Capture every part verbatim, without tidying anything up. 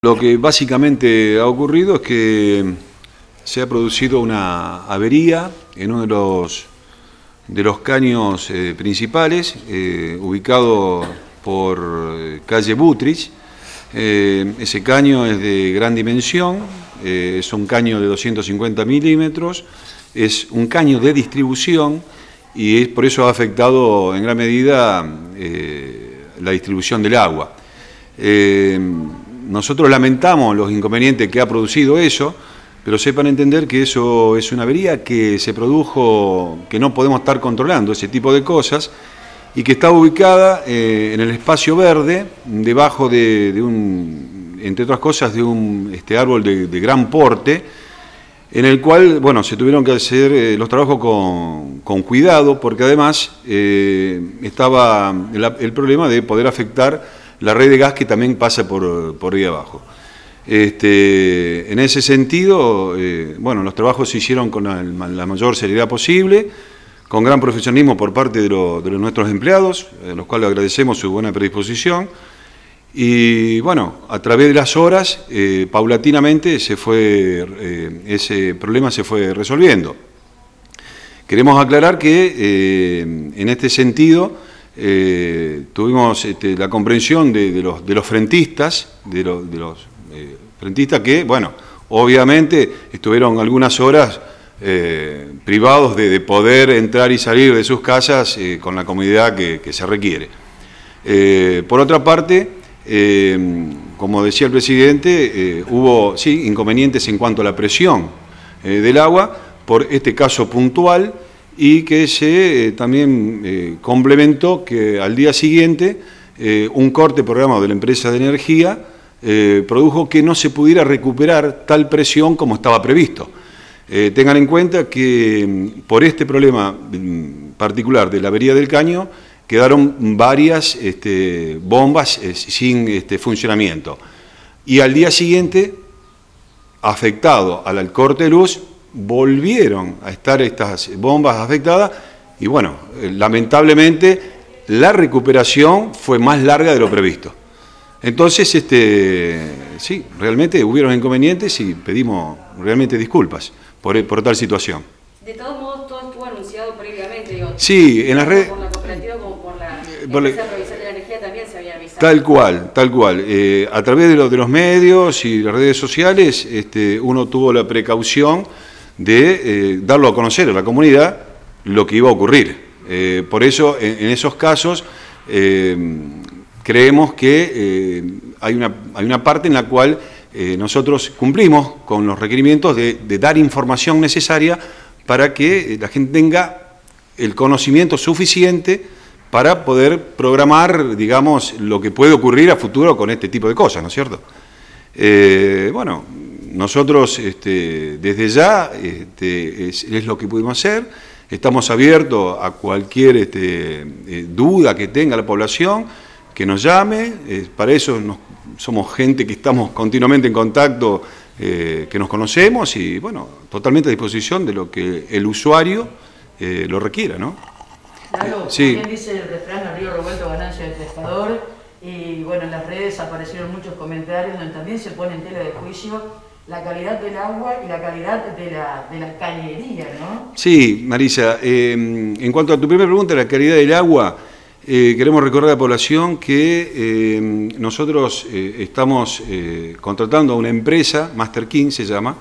Lo que básicamente ha ocurrido es que se ha producido una avería en uno de los, de los caños eh, principales, eh, ubicado por eh, calle Butrich. Eh, ese caño es de gran dimensión, eh, es un caño de doscientos cincuenta milímetros, es un caño de distribución y es, por eso ha afectado en gran medida eh, la distribución del agua. Eh, nosotros lamentamos los inconvenientes que ha producido eso, pero sepan entender que eso es una avería que se produjo, que no podemos estar controlando ese tipo de cosas, y que está ubicada eh, en el espacio verde, debajo de, de un, entre otras cosas, de un este, árbol de, de gran porte, en el cual, bueno, se tuvieron que hacer eh, los trabajos con, con cuidado, porque además eh, estaba el, el problema de poder afectar la red de gas que también pasa por, por ahí abajo. Este, en ese sentido, eh, bueno, los trabajos se hicieron con la, la mayor seriedad posible, con gran profesionalismo por parte de, lo, de los, nuestros empleados, a los cuales agradecemos su buena predisposición. Y bueno, a través de las horas, eh, paulatinamente se fue, eh, ese problema se fue resolviendo. Queremos aclarar que eh, en este sentido eh, tuvimos este, la comprensión de, de, los, de los frentistas, de, lo, de los eh, frentistas que, bueno, obviamente estuvieron algunas horas eh, privados de, de poder entrar y salir de sus casas eh, con la comodidad que, que se requiere. Eh, por otra parte, Eh, como decía el presidente, eh, hubo sí, inconvenientes en cuanto a la presión eh, del agua por este caso puntual y que se eh, también eh, complementó que al día siguiente eh, un corte programado de la empresa de energía eh, produjo que no se pudiera recuperar tal presión como estaba previsto. Eh, tengan en cuenta que por este problema particular de la avería del caño quedaron varias este, bombas eh, sin este, funcionamiento. Y al día siguiente, afectado al corte de luz, volvieron a estar estas bombas afectadas y bueno, eh, lamentablemente la recuperación fue más larga de lo previsto. Entonces, este, sí, realmente hubieron inconvenientes y pedimos realmente disculpas por, por tal situación. De todos modos, todo estuvo anunciado previamente, digo. Sí, en las redes. Por la cooperativa como por la por la, empresa provincial de la energía también se había avisado. Tal cual, tal cual. Eh, a través de, lo, de los medios y las redes sociales, este, uno tuvo la precaución de eh, darlo a conocer a la comunidad lo que iba a ocurrir. Eh, por eso, en, en esos casos, eh, creemos que eh, hay, una, hay una parte en la cual eh, nosotros cumplimos con los requerimientos de, de dar información necesaria para que la gente tenga el conocimiento suficiente para poder programar, digamos, lo que puede ocurrir a futuro con este tipo de cosas, ¿no es cierto? Eh, bueno, nosotros este, desde ya este, es, es lo que pudimos hacer, estamos abiertos a cualquier este, eh, duda que tenga la población, que nos llame, eh, para eso nos, somos gente que estamos continuamente en contacto, eh, que nos conocemos y, bueno, totalmente a disposición de lo que el usuario eh, lo requiera, ¿no? Claro, sí. También dice el refrán, el río revuelto, ganancia del pescador, y bueno, en las redes aparecieron muchos comentarios donde también se pone en tela de juicio la calidad del agua y la calidad de la, de la cañería, ¿no? Sí, Marisa, eh, en cuanto a tu primera pregunta, la calidad del agua, eh, queremos recordar a la población que eh, nosotros eh, estamos eh, contratando a una empresa, Master King se llama,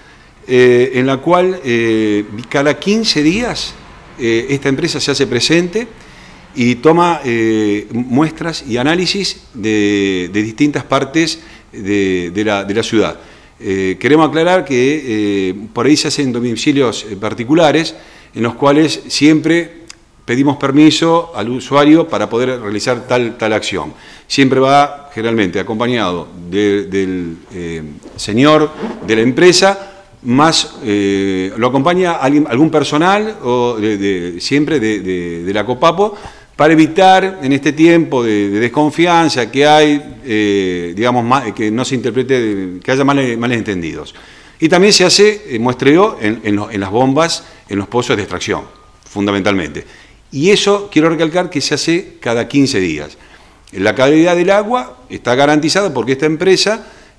eh, en la cual eh, cada quince días eh, esta empresa se hace presente y toma eh, muestras y análisis de, de distintas partes de, de, la, de la ciudad. Eh, queremos aclarar que eh, por ahí se hacen domicilios eh, particulares en los cuales siempre pedimos permiso al usuario para poder realizar tal, tal acción. Siempre va generalmente acompañado de, del eh, señor de la empresa, más eh, lo acompaña alguien, algún personal o de, de, siempre de, de, de la COPAPO, para evitar en este tiempo de, de desconfianza que hay, eh, digamos, más, que no se interprete, que haya males, males entendidos. Y también se hace eh, muestreo en, en, lo, en las bombas, en los pozos de extracción, fundamentalmente. Y eso quiero recalcar que se hace cada quince días. La calidad del agua está garantizada porque esta empresa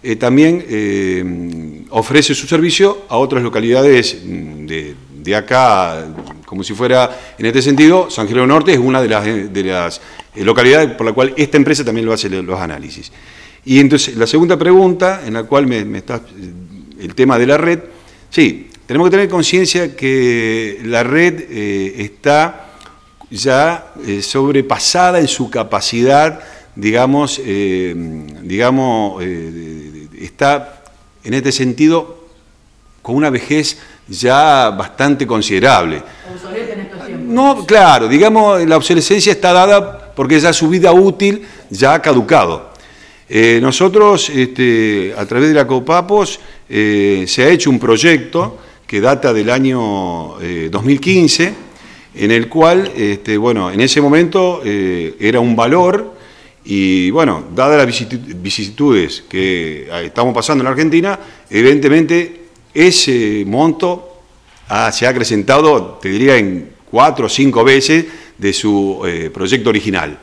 eh, también eh, ofrece su servicio a otras localidades de, de acá, como si fuera, en este sentido, San Jerónimo Norte es una de las, de las localidades por la cual esta empresa también lo hace los análisis. Y entonces, la segunda pregunta, en la cual me, me está el tema de la red, sí, tenemos que tener conciencia que la red eh, está ya eh, sobrepasada en su capacidad, digamos, eh, digamos eh, está en este sentido con una vejez ya bastante considerable. Obsoleta en estos tiempos. No, claro, digamos, la obsolescencia está dada porque ya su vida útil ya ha caducado. Eh, nosotros, este, a través de la COPAPOS, eh, se ha hecho un proyecto que data del año eh, dos mil quince, en el cual, este, bueno, en ese momento eh, era un valor y, bueno, dadas las vicisitudes que estamos pasando en la Argentina, evidentemente ese monto ha, se ha acrecentado, te diría, en cuatro o cinco veces de su eh, proyecto original.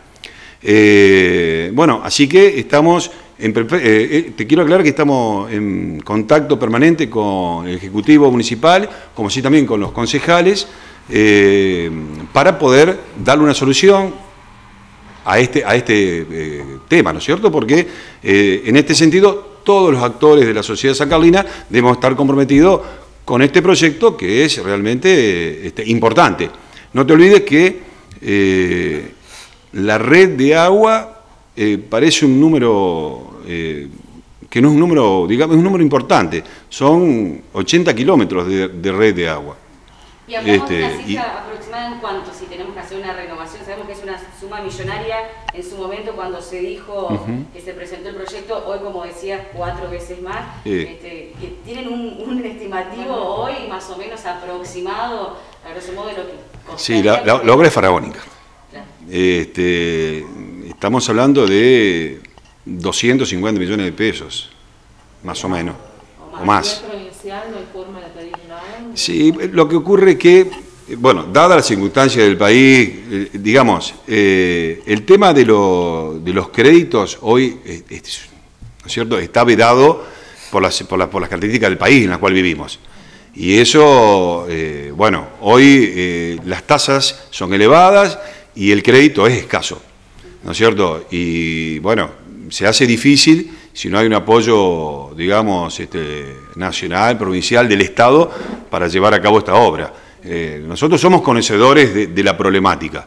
Eh, bueno, así que estamos, en, eh, te quiero aclarar que estamos en contacto permanente con el Ejecutivo Municipal, como así también con los concejales, eh, para poder darle una solución a este, a este eh, tema, ¿no es cierto? Porque eh, en este sentido todos los actores de la sociedad sancarlina debemos estar comprometidos con este proyecto que es realmente eh, este, importante. No te olvides que eh, la red de agua eh, parece un número, eh, que no es un número, digamos, es un número importante. Son ochenta kilómetros de, de red de agua. Y hablamos Este, de una cifra y, aproximada en cuánto, si tenemos que hacer una renovación. Sabemos que es una suma millonaria en su momento cuando se dijo uh-huh. que se presentó el proyecto, hoy como decías, cuatro veces más. Sí. Este, que ¿tienen un, un estimativo hoy más o menos aproximado, a grosso modo, de lo que sí, la, la, la obra es faraónica. Claro. Este, estamos hablando de doscientos cincuenta millones de pesos, más o menos, o más. O más. ¿No hay forma de pedir nada? Sí, lo que ocurre es que, bueno, dadas las circunstancias del país, eh, digamos, eh, el tema de, lo, de los créditos hoy, eh, es, ¿no es cierto?, está vedado por las, por, la, por las características del país en la cual vivimos. Y eso, eh, bueno, hoy eh, las tasas son elevadas y el crédito es escaso, ¿no es cierto? Y, bueno, se hace difícil si no hay un apoyo, digamos, este, nacional, provincial, del Estado, para llevar a cabo esta obra. Eh, nosotros somos conocedores de, de la problemática,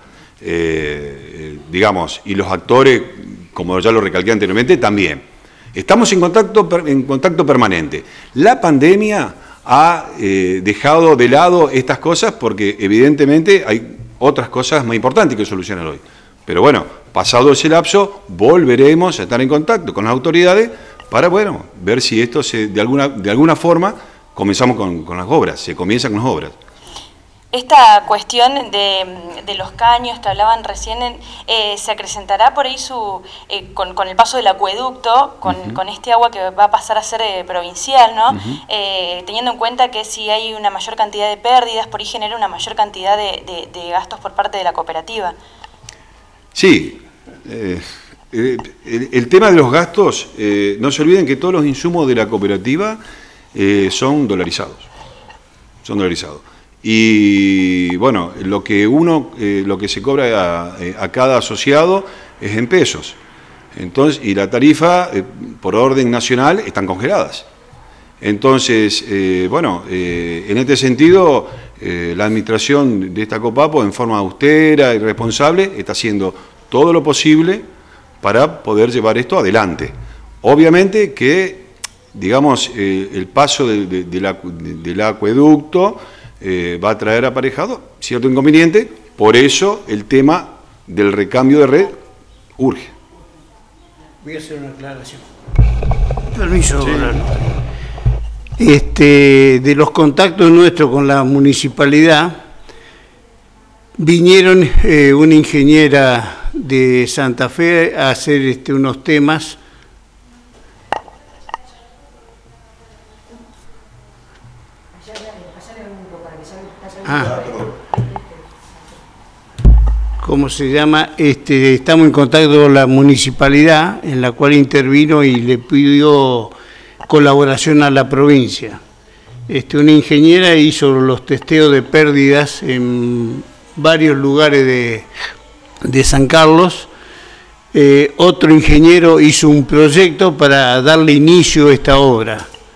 eh, digamos, y los actores, como ya lo recalqué anteriormente, también. Estamos en contacto, en contacto permanente. La pandemia ha eh, dejado de lado estas cosas porque, evidentemente, hay otras cosas más importantes que solucionar hoy. Pero bueno, pasado ese lapso, volveremos a estar en contacto con las autoridades para, bueno, ver si esto se, de alguna, de alguna forma, comenzamos con, con las obras, se comienza con las obras. Esta cuestión de, de los caños que hablaban recién, eh, ¿se acrecentará por ahí su, eh, con, con el paso del acueducto, con, uh-huh. con este agua que va a pasar a ser eh, provincial, ¿no? Uh-huh. eh, teniendo en cuenta que si hay una mayor cantidad de pérdidas, por ahí genera una mayor cantidad de, de, de gastos por parte de la cooperativa? Sí, eh, el, el, el tema de los gastos, eh, no se olviden que todos los insumos de la cooperativa eh, son dolarizados, son dolarizados. Y bueno, lo que uno, eh, lo que se cobra a, a cada asociado es en pesos. Entonces, y la tarifa, eh, por orden nacional, están congeladas. Entonces, eh, bueno, eh, en este sentido, eh, la administración de esta COPAPO, en forma austera y responsable, está haciendo todo lo posible para poder llevar esto adelante. Obviamente que, digamos, eh, el paso de, de, de la, de, del acueducto eh, va a traer aparejado cierto inconveniente, por eso el tema del recambio de red urge. Voy a hacer una aclaración. Permiso, sí. Este, de los contactos nuestros con la municipalidad, vinieron eh, una ingeniera de Santa Fe a hacer este, unos temas. Ah. ¿Cómo se llama? Este, estamos en contacto con la municipalidad, en la cual intervino y le pidió colaboración a la provincia. Este, una ingeniera hizo los testeos de pérdidas en varios lugares de, de San Carlos. Eh, otro ingeniero hizo un proyecto para darle inicio a esta obra.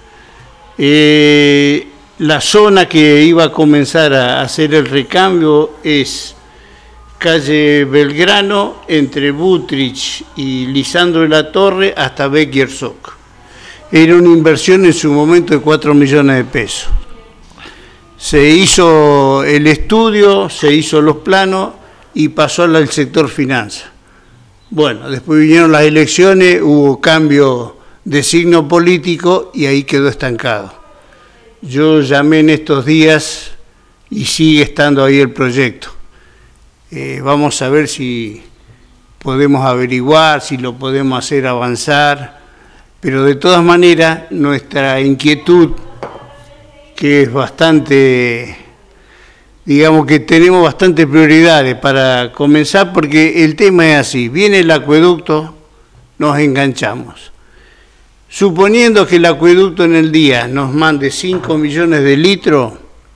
Eh, la zona que iba a comenzar a hacer el recambio es calle Belgrano, entre Butrich y Lisandro de la Torre, hasta Bequiershoek. Era una inversión en su momento de cuatro millones de pesos. Se hizo el estudio, se hizo los planos y pasó al sector finanzas. Bueno, después vinieron las elecciones, hubo cambio de signo político y ahí quedó estancado. Yo llamé en estos días y sigue estando ahí el proyecto. Eh, vamos a ver si podemos averiguar, si lo podemos hacer avanzar, pero de todas maneras nuestra inquietud, que es bastante, digamos que tenemos bastantes prioridades para comenzar, porque el tema es así, viene el acueducto, nos enganchamos. Suponiendo que el acueducto en el día nos mande cinco millones de litros,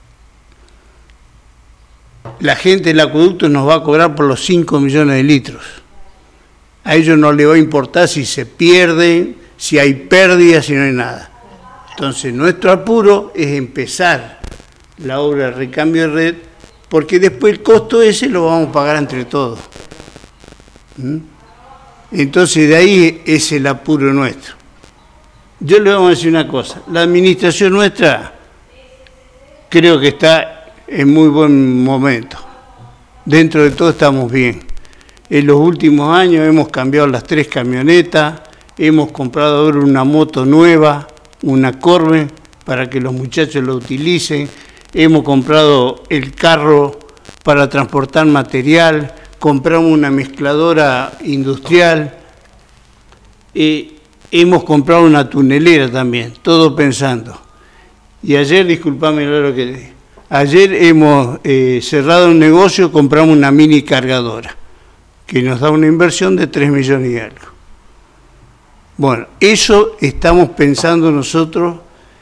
la gente del acueducto nos va a cobrar por los cinco millones de litros. A ellos no les va a importar si se pierden, si hay pérdidas, si no hay nada. Entonces, nuestro apuro es empezar la obra de recambio de red, porque después el costo ese lo vamos a pagar entre todos. ¿Mm? Entonces, de ahí es el apuro nuestro. Yo le vamos a decir una cosa, la administración nuestra creo que está en muy buen momento. Dentro de todo estamos bien. En los últimos años hemos cambiado las tres camionetas, hemos comprado ahora una moto nueva, una Corve, para que los muchachos lo utilicen, hemos comprado el carro para transportar material, compramos una mezcladora industrial, eh, hemos comprado una tunelera también, todo pensando. Y ayer, disculpame lo que dije, ayer hemos eh, cerrado un negocio, compramos una mini cargadora, que nos da una inversión de tres millones y algo. Bueno, eso estamos pensando nosotros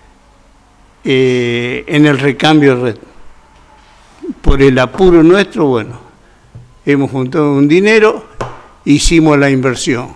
eh, en el recambio de red. Por el apuro nuestro, bueno, hemos juntado un dinero, hicimos la inversión.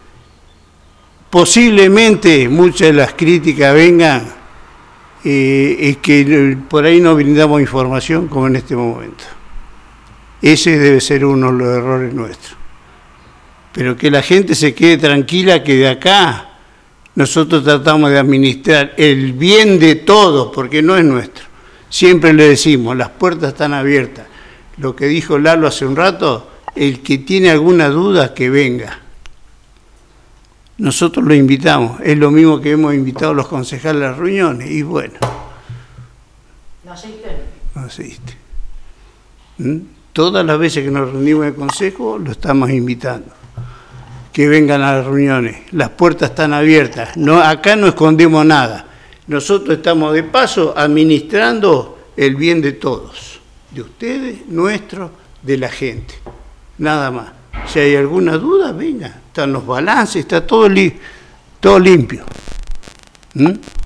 Posiblemente muchas de las críticas vengan eh, es que por ahí no brindamos información como en este momento. Ese debe ser uno de los errores nuestros. Pero que la gente se quede tranquila que de acá nosotros tratamos de administrar el bien de todos, porque no es nuestro. Siempre le decimos, las puertas están abiertas. Lo que dijo Lalo hace un rato, el que tiene alguna duda que venga. Nosotros lo invitamos, es lo mismo que hemos invitado a los concejales a las reuniones, y bueno. ¿No asisten? No asiste. ¿Mm? Todas las veces que nos reunimos en el consejo, lo estamos invitando. Que vengan a las reuniones, las puertas están abiertas, no, acá no escondemos nada. Nosotros estamos de paso administrando el bien de todos, de ustedes, nuestro, de la gente, nada más. Si hay alguna duda, venga, están los balances, está todo, li todo limpio. ¿Mm?